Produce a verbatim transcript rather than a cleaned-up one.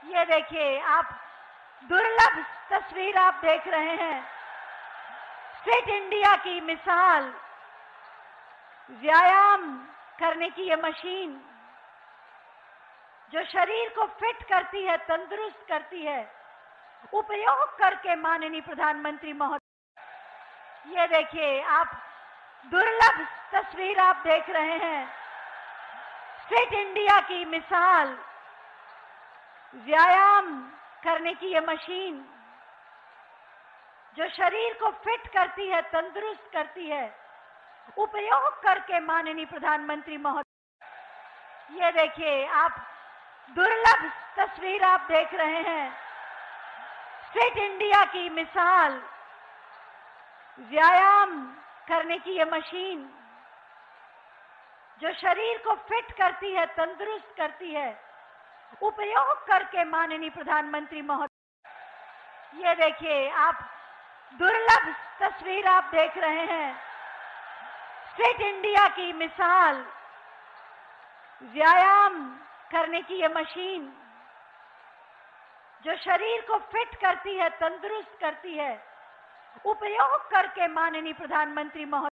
ये देखिए, आप दुर्लभ तस्वीर आप देख रहे हैं। फिट इंडिया की मिसाल, व्यायाम करने की ये मशीन जो शरीर को फिट करती है, तंदुरुस्त करती है, उपयोग करके माननीय प्रधानमंत्री महोदय। ये देखिए, आप दुर्लभ तस्वीर आप देख रहे हैं। फिट इंडिया की मिसाल, व्यायाम करने की ये मशीन जो शरीर को फिट करती है, तंदुरुस्त करती है, उपयोग करके माननीय प्रधानमंत्री महोदय। ये देखिए, आप दुर्लभ तस्वीर आप देख रहे हैं। फिट इंडिया की मिसाल, व्यायाम करने की ये मशीन जो शरीर को फिट करती है, तंदुरुस्त करती है, उपयोग करके माननीय प्रधानमंत्री महोदय। ये देखिए, आप दुर्लभ तस्वीर आप देख रहे हैं। फिट इंडिया की मिसाल, व्यायाम करने की ये मशीन जो शरीर को फिट करती है, तंदुरुस्त करती है, उपयोग करके माननीय प्रधानमंत्री महोदय।